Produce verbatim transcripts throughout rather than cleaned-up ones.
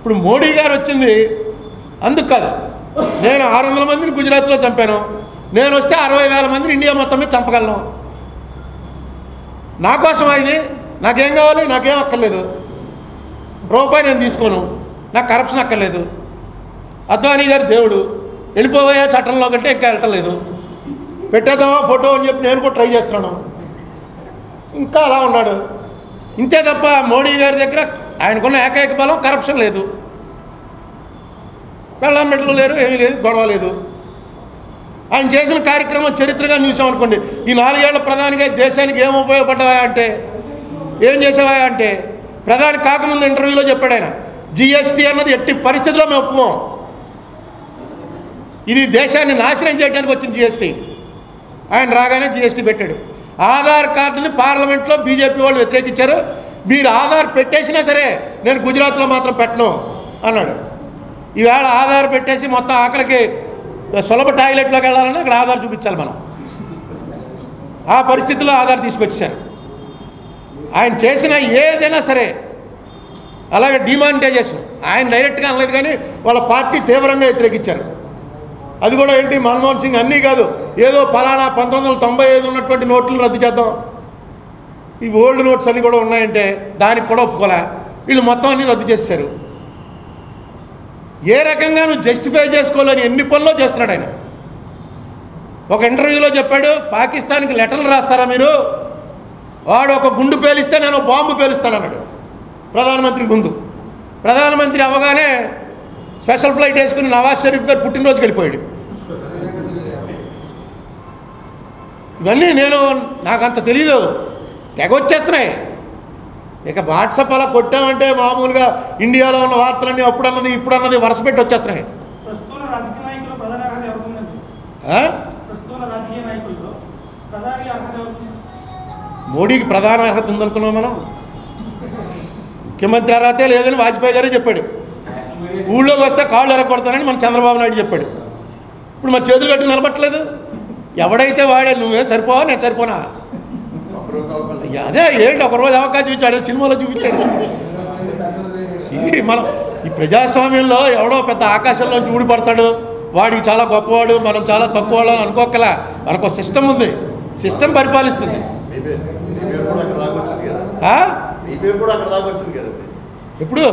ఇప్పుడు మోడీ గారు వచ్చింది అందుకు కాదు, నేను ఆరు వందల మందిని గుజరాత్లో చంపాను, నేను వస్తే అరవై వేల మందిని ఇండియా మొత్తం మీద చంపగలను. నా కోసం ఇది, నాకేం కావాలి, నాకేం అక్కర్లేదు, రూపాయి నేను తీసుకోను, నాకు కరప్షన్ అక్కర్లేదు. అద్వానీ గారు దేవుడు, వెళ్ళిపోయే చట్టంలో కంటే ఇంకా వెళ్ళటలేదు, పెట్టేద్దామా ఫోటో అని చెప్పి నేను కూడా ట్రై చేస్తున్నాను. ఇంకా అలా ఉన్నాడు. ఇంతే తప్ప మోడీ గారి దగ్గర ఆయనకున్న ఏకైక బలం కరప్షన్ లేదు, పెళ్ళాం మెట్లు లేరు, ఏమీ లేదు, గొడవ లేదు. ఆయన చేసిన కార్యక్రమం చరిత్రగా చూసామనుకోండి, ఈ నాలుగేళ్ల ప్రధానిగా దేశానికి ఏం ఉపయోగపడ్డావా అంటే, ఏం చేసావా అంటే, ప్రధాని కాకముందు ఇంటర్వ్యూలో చెప్పాడు ఆయన, జిఎస్టీ అన్నది ఎట్టి పరిస్థితుల్లో మేము ఒప్పుకోం, ఇది దేశాన్ని నాశనం చేయడానికి వచ్చిన జిఎస్టీ. ఆయన రాగానే జిఎస్టీ పెట్టాడు. ఆధార్ కార్డుని పార్లమెంట్లో బీజేపీ వాళ్ళు వ్యతిరేకించారు, మీరు ఆధార్ పెట్టేసినా సరే నేను గుజరాత్లో మాత్రం పెట్టను అన్నాడు. ఈవేళ ఆధార్ పెట్టేసి మొత్తం ఆఖరికి సులభ టాయిలెట్లోకి వెళ్ళాలని అక్కడ ఆధార్ చూపించాలి మనం, ఆ పరిస్థితుల్లో ఆధార్ తీసుకొచ్చారు. ఆయన చేసిన ఏదైనా సరే, అలాగే డిమానిటైజేషన్ ఆయన డైరెక్ట్గా అనలేదు కానీ వాళ్ళ పార్టీ తీవ్రంగా వ్యతిరేకించారు. అది కూడా ఏంటి, మన్మోహన్ సింగ్ అన్నీ కాదు, ఏదో ఫలానా పంతొమ్మిది వందల తొంభై ఐదు ఉన్నటువంటి నోట్లు రద్దు చేద్దాం, ఈ ఓల్డ్ నోట్స్ అన్నీ కూడా ఉన్నాయంటే దానికి కూడా ఒప్పుకోలే, వీళ్ళు మొత్తం అన్నీ రద్దు చేశారు. ఏ రకంగా నువ్వు జస్టిఫై చేసుకోవాలని ఎన్ని పనుల్లో చేస్తున్నాడు ఆయన. ఒక ఇంటర్వ్యూలో చెప్పాడు, పాకిస్తాన్కి లెటర్లు రాస్తారా మీరు, వాడు ఒక గుండు పేలిస్తే నేను బాంబు పేలుస్తానన్నాడు ప్రధానమంత్రి ముందు. ప్రధానమంత్రి అవ్వగానే స్పెషల్ ఫ్లైట్ వేసుకుని నవాజ్ షరీఫ్ గారు పుట్టినరోజుకి వెళ్ళిపోయాడు. ఇవన్నీ నేను నాకంత తెలీదు, తెగొచ్చేస్తున్నాయి. ఇక వాట్సాప్ అలా కొట్టామంటే మామూలుగా ఇండియాలో ఉన్న వార్తలన్నీ అప్పుడన్నది ఇప్పుడన్నది వరుస పెట్టి వచ్చేస్తున్నాయి. మోడీకి ప్రధాన అర్హత ఉందనుకున్నాం మనం, ముఖ్యమంత్రి అర్హతే లేదని వాజ్పేయి గారే చెప్పాడు. ఊళ్ళోకి వస్తే కాళ్ళు ఎరగొడతానని మన చంద్రబాబు నాయుడు చెప్పాడు. ఇప్పుడు మన చేతులు కట్టి నిలబట్టలేదు. ఎవడైతే వాడే, నువ్వే సరిపోవా నేను సరిపోనా, అదే ఏంటి ఒకరోజు అవకాశం ఇచ్చాడు, సినిమాలో చూపించాడు. ఇది మనం ఈ ప్రజాస్వామ్యంలో ఎవడో పెద్ద ఆకాశంలోంచి ఊడిపడతాడు, వాడికి చాలా గొప్పవాడు, మనం చాలా తక్కువ వాళ్ళు అని అనుకోకలా. మనకు ఒక సిస్టమ్ ఉంది, సిస్టమ్ పరిపాలిస్తుంది. ఎప్పుడు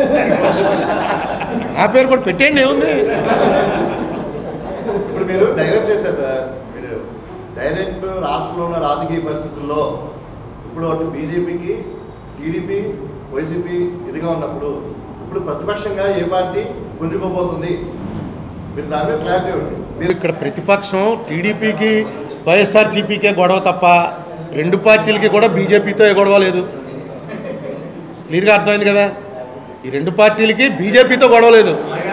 నా పేరు కూడా పెట్టేయండి, ఏముంది. ఇప్పుడు మీరు డైవర్ట్ చేశారు సార్, మీరు డైరెక్ట్ రాష్ట్రంలో ఉన్న రాజకీయ పరిస్థితుల్లో ఇప్పుడు అటు బీజేపీకి టీడీపీ వైసీపీ ఇదిగా ఉన్నప్పుడు ఇప్పుడు ప్రతిపక్షంగా ఏ పార్టీ గుంజుకోబోతుంది, మీరు దాని మీద క్లారిటీ ఉంది. మీరు ఇక్కడ ప్రతిపక్షం టీడీపీకి వైఎస్ఆర్సీపీకే గొడవ తప్ప రెండు పార్టీలకి కూడా బీజేపీతో ఏ గొడవ లేదు. క్లియర్గా అర్థమైంది కదా, ఈ రెండు పార్టీలకి బీజేపీతో గొడవ లేదు.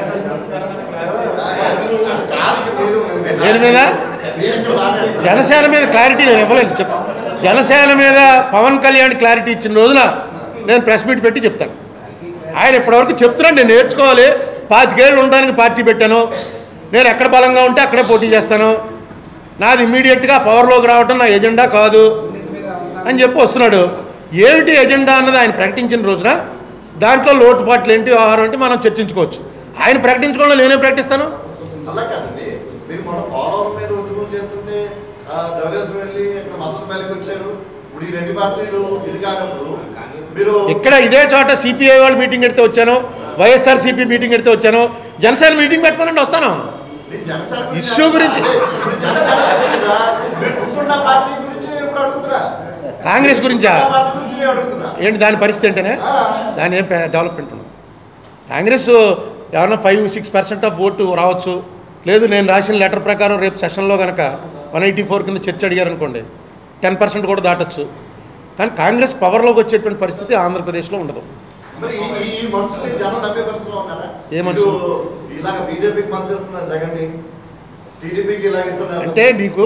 దేని మీద? జనసేన మీద క్లారిటీ నేను ఇవ్వలేను. చెప్ జనసేన మీద పవన్ కళ్యాణ్ క్లారిటీ ఇచ్చిన రోజున నేను ప్రెస్ మీట్ పెట్టి చెప్తాను. ఆయన ఇప్పటివరకు చెప్తున్నాను, నేను నేర్చుకోవాలి, పాతికేళ్ళు ఉండడానికి పార్టీ పెట్టాను, నేను ఎక్కడ బలంగా ఉంటే అక్కడే పోటీ చేస్తాను, నాది ఇమ్మీడియట్గా పవర్లోకి రావటం నా ఎజెండా కాదు అని చెప్పి వస్తున్నాడు. ఏమిటి ఎజెండా అన్నది ఆయన ప్రకటించిన రోజున దాంట్లో లోటుపాట్లు ఏంటి, వ్యవహారం ఏంటి మనం చర్చించుకోవచ్చు. ఆయన ప్రకటించుకోవడంలో నేనే ప్రకటిస్తాను. అలా కాదండి, మీరు మన పోలవరం మీద ఉద్యమం చేస్తుంటే డబ్ల్యూఎస్ వెళ్ళి ఇక్కడ మద్దతు మేరకు వచ్చారు. ఇప్పుడు ఈ రెండు పార్టీలు ఇది కానప్పుడు మీరు ఇక్కడ ఇదే చోట సిపిఐ వాళ్ళు మీటింగ్ పెడితే వచ్చాను, వైఎస్ఆర్ సిపి మీటింగ్ పెడితే వచ్చాను, జనసేన మీటింగ్ పెట్టుకోనండి వస్తాను. ఇష్యూ గురించి కాంగ్రెస్ గురించా ఏంటి, దాని పరిస్థితి ఏంటనే, దాని ఏం డెవలప్మెంట్ ఉంది. కాంగ్రెస్ ఎవరన్నా five six percent of vote రావచ్చు, లేదు నేను రాసిన లెటర్ ప్రకారం రేపు సెషన్లో కనుక వన్ ఎయిటీ ఫోర్ కింద చర్చ అడిగారు అనుకోండి టెన్ పర్సెంట్ కూడా దాటచ్చు. కానీ కాంగ్రెస్ పవర్లోకి వచ్చేటువంటి పరిస్థితి ఆంధ్రప్రదేశ్లో ఉండదు. ఏ మనుషులు అంటే నీకు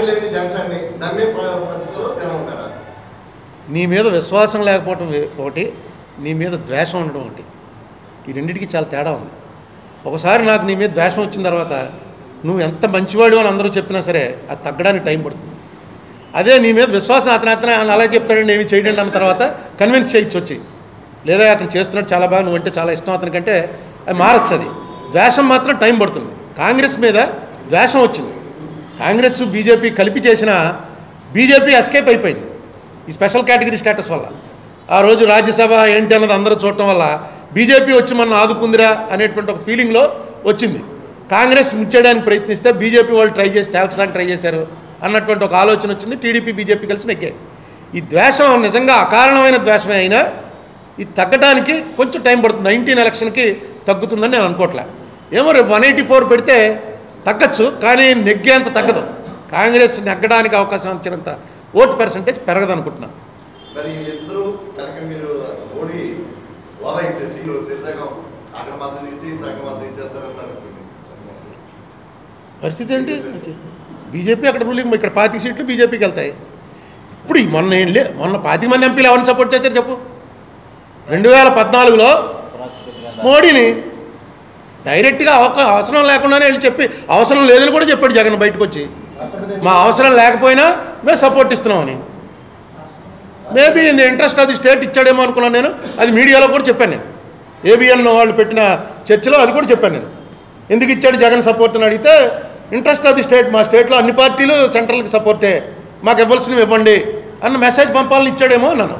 నీ మీద విశ్వాసం లేకపోవటం ఒకటి, నీ మీద ద్వేషం ఉండడం ఒకటి, ఈ రెండింటికి చాలా తేడా ఉంది. ఒకసారి నాకు నీ మీద ద్వేషం వచ్చిన తర్వాత నువ్వు ఎంత మంచివాడు అని అందరూ చెప్పినా సరే అది తగ్గడానికి టైం పడుతుంది. అదే నీ మీద విశ్వాసం అతను అతను అలా చెప్తాడండి ఏమి చేయడండి అన్న తర్వాత కన్విన్స్ చేయొచ్చు వచ్చి లేదా అతను చేస్తున్నట్టు చాలా బాగా నువ్వంటే చాలా ఇష్టం అతనికంటే అది మారచ్చు. అది ద్వేషం మాత్రం టైం పడుతుంది. కాంగ్రెస్ మీద ద్వేషం వచ్చింది. కాంగ్రెస్ బీజేపీ కలిపి చేసిన బీజేపీ ఎస్కేప్ అయిపోయింది ఈ స్పెషల్ కేటగిరీ స్టేటస్ వల్ల. ఆ రోజు రాజ్యసభ ఏంటి అన్నది అందరూ చూడటం వల్ల బీజేపీ వచ్చి మనం ఆదుకుందిరా అనేటువంటి ఒక ఫీలింగ్లో వచ్చింది. కాంగ్రెస్ ముచ్చేయడానికి ప్రయత్నిస్తే బీజేపీ వాళ్ళు ట్రై చేసి తేల్చడానికి ట్రై చేశారు అన్నటువంటి ఒక ఆలోచన వచ్చింది. టీడీపీ బీజేపీ కలిసి నెగ్గాయి. ఈ ద్వేషం నిజంగా అకారణమైన ద్వేషమే అయినా ఇది తగ్గడానికి కొంచెం టైం పడుతుంది. నైన్టీన్ ఎలక్షన్కి తగ్గుతుందని నేను అనుకోవట్లే. ఏమో రేపు వన్ ఎయిటీ ఫోర్ పెడితే తగ్గచ్చు, కానీ నెగ్గేంత తగ్గదు. కాంగ్రెస్ నెగ్గడానికి అవకాశం వచ్చినంత ఓటు పర్సంటేజ్ పెరగదు అనుకుంటున్నాను. మరి ఇద్దరు కనుక మీరు మోడీ ఓలా ఇచ్చేసి సగం అక్కడ మద్దతు ఇచ్చి సగం మద్దతు ఇచ్చేస్తారన్నారు. పరిస్థితి ఏంటి? బీజేపీ అక్కడ రూలింగ్, ఇక్కడ పాతిక సీట్లు బీజేపీకి వెళ్తాయి. ఇప్పుడు మొన్న ఏం లే మొన్న పాతిక మంది ఎంపీలు ఎవరిని సపోర్ట్ చేశారు చెప్పు? రెండు వేల పద్నాలుగులో మోడీని డైరెక్ట్గా అవసరం లేకుండానే వెళ్ళి చెప్పి అవసరం లేదని కూడా చెప్పాడు జగన్ బయటకు వచ్చి. మా అవసరం లేకపోయినా మేము సపోర్ట్ ఇస్తున్నామని. Maybe in the interest of the state ఇచ్చాడేమో అనుకున్నాను నేను. అది మీడియాలో కూడా చెప్పాను నేను. ఏబిఎన్ వాళ్ళు పెట్టిన చర్చలో అది కూడా చెప్పాను నేను. ఎందుకు ఇచ్చాడు జగన్ సపోర్ట్ అని అడిగితే ఇంట్రెస్ట్ ఆఫ్ ది స్టేట్, మా స్టేట్లో అన్ని పార్టీలు సెంట్రల్కి సపోర్టే, మాకు ఇవ్వాల్సినవి ఇవ్వండి అన్న మెసేజ్ పంపాలని ఇచ్చాడేమో అన్నాను.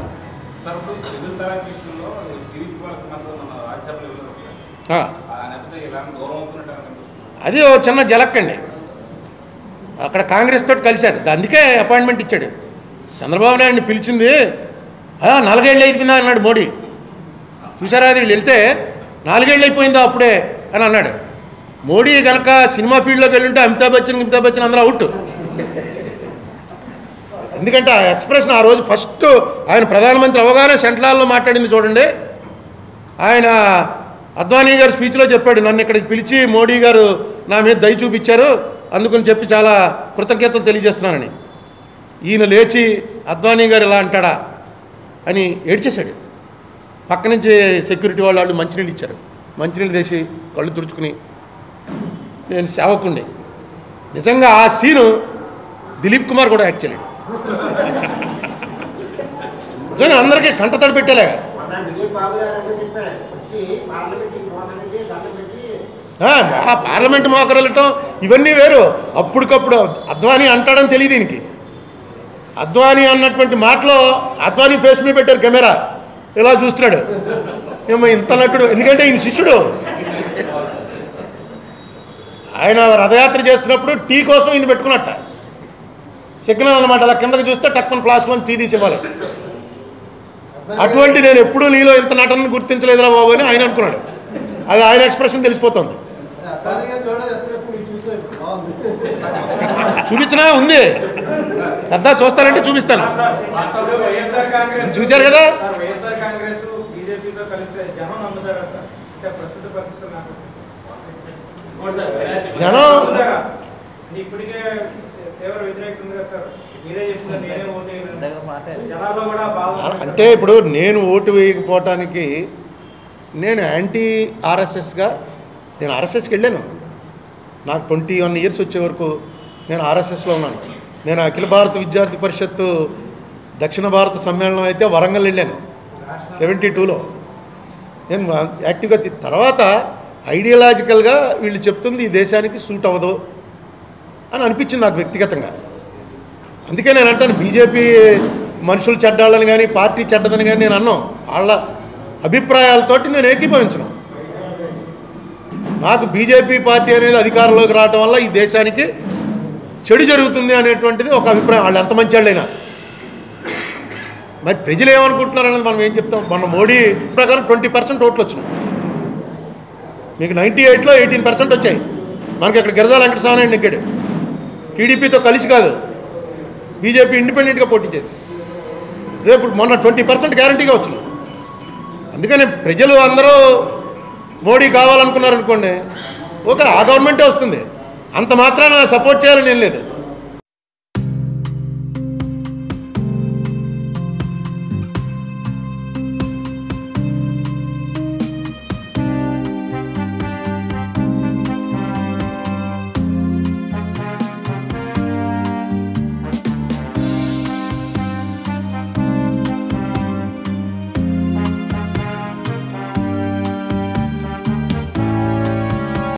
అది ఓ చిన్న జలక్కండి. అక్కడ కాంగ్రెస్ తోటి కలిశారు, అందుకే అపాయింట్మెంట్ ఇచ్చాడు. చంద్రబాబు నాయుడిని పిలిచింది నాలుగేళ్ళు అయిపోయిందా అన్నాడు మోడీ. చూసారా, అది వీళ్ళు వెళ్తే నాలుగేళ్ళు అయిపోయిందా అప్పుడే అని అన్నాడు. మోడీ కనుక సినిమా ఫీల్డ్లోకి వెళ్ళుంటే అమితాబ్ బచ్చన్ అమితాబ్ బచ్చన్ అందరూ అవుట్. ఎందుకంటే ఆ ఎక్స్ప్రెషన్ ఆ రోజు ఫస్ట్ ఆయన ప్రధానమంత్రి అవగానే సెంట్రల్లో మాట్లాడింది చూడండి. ఆయన అద్వానీ గారు స్పీచ్లో చెప్పాడు, నన్ను ఇక్కడికి పిలిచి మోడీ గారు నా మీద దయ చూపించారు, అందుకని చెప్పి చాలా కృతజ్ఞతలు తెలియజేస్తున్నానని. ఈయన లేచి అద్వానీ గారు ఇలా అంటాడా అని ఏడ్చేశాడు. పక్క నుంచి సెక్యూరిటీ వాళ్ళు వాళ్ళు మంచినీళ్ళు ఇచ్చారు. మంచినీళ్ళు తెసి కళ్ళు తుడుచుకుని నేను సేవకుండి. నిజంగా ఆ సీను దిలీప్ కుమార్ కూడా యాక్ట్ చేయలేడు. నిజంగా అందరికీ కంటతడి పెట్టేలే. పార్లమెంట్ మోకరు వెళ్ళటం ఇవన్నీ వేరు. అప్పటికప్పుడు అద్వానీ అంటాడని తెలియదు దీనికి. అద్వానీ అన్నటువంటి మాటలో అద్వానీ ఫేస్ మీద పెట్టారు కెమెరా, ఇలా చూస్తున్నాడు. ఏమో ఇంత నటుడు, ఎందుకంటే ఈయన శిష్యుడు. ఆయన రథయాత్ర చేస్తున్నప్పుడు టీ కోసం ఈయన పెట్టుకున్నట్ట సిగ్నల్ అనమాట. అలా కిందకి చూస్తే టక్కున ఫ్లాస్లో టీ తీసి ఇవ్వాలి. అటువంటి నేను ఎప్పుడూ నీలో ఇంత నటనను గుర్తించలేదురా బాబు అని ఆయన అనుకున్నాడు. అది ఆయన ఎక్స్ప్రెషన్ తెలిసిపోతుంది. చూపించినా ఉంది సరదా, చూస్తానంటే చూపిస్తాను. చూశారు కదా. జనం అంటే ఇప్పుడు నేను ఓటు వేయకపోవటానికి నేను యాంటీ ఆర్ఎస్ఎస్గా నేను ఆర్ఎస్ఎస్కి వెళ్ళాను. నాకు ట్వంటీ వన్ ఇయర్స్ వచ్చే వరకు నేను ఆర్ఎస్ఎస్లో ఉన్నాను. నేను అఖిల భారత విద్యార్థి పరిషత్తు దక్షిణ భారత సమ్మేళనం అయితే వరంగల్ వెళ్ళాను సెవెంటీ టూలో. నేను యాక్టివ్గా తర్వాత ఐడియాలజికల్గా వీళ్ళు చెప్తుంది ఈ దేశానికి సూట్ అవ్వదు అని అనిపించింది నాకు వ్యక్తిగతంగా. అందుకే నేను అంటాను బీజేపీ మనుషులు చెడ్డాళ్ళని కానీ పార్టీ చెడ్డదని కానీ నేను అన్నాను. వాళ్ళ అభిప్రాయాలతోటి నేను ఏకీభవించను. నాకు బీజేపీ పార్టీ అనేది అధికారంలోకి రావడం వల్ల ఈ దేశానికి చెడు జరుగుతుంది అనేటువంటిది ఒక అభిప్రాయం. వాళ్ళు ఎంత మంచి వాళ్ళైనా మరి ప్రజలు ఏమనుకుంటున్నారు అనేది మనం ఏం చెప్తాం. మన మోడీ ప్రకారం ట్వంటీ పర్సెంట్ ఓట్లు వచ్చినాయి, మీకు నైంటీ ఎయిట్లో ఎయిటీన్ పర్సెంట్ వచ్చాయి. మనకి అక్కడ గిరిజా వెంకటస్వామి నాయుడు నెగ్గాడు, టీడీపీతో కలిసి కాదు, బీజేపీ ఇండిపెండెంట్గా పోటీ చేసి. రేపు మొన్న ట్వంటీ పర్సెంట్ గ్యారంటీగా వచ్చింది. అందుకని ప్రజలు అందరూ మోడీ కావాలనుకున్నారనుకోండి, ఓకే ఆ గవర్నమెంటే వస్తుంది, అంత మాత్రాన సపోర్ట్ చేయాలని ఏం లేదు.